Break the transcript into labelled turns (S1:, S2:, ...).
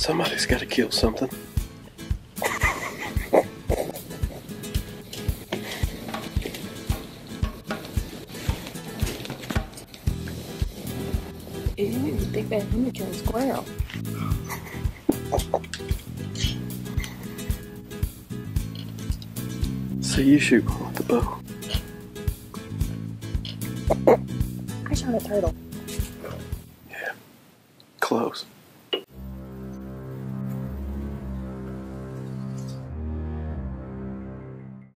S1: Somebody's got to kill something.
S2: Ew, big bad homie killed a squirrel.
S1: So you shoot one with the bow.
S2: I shot a turtle.
S1: Yeah, close.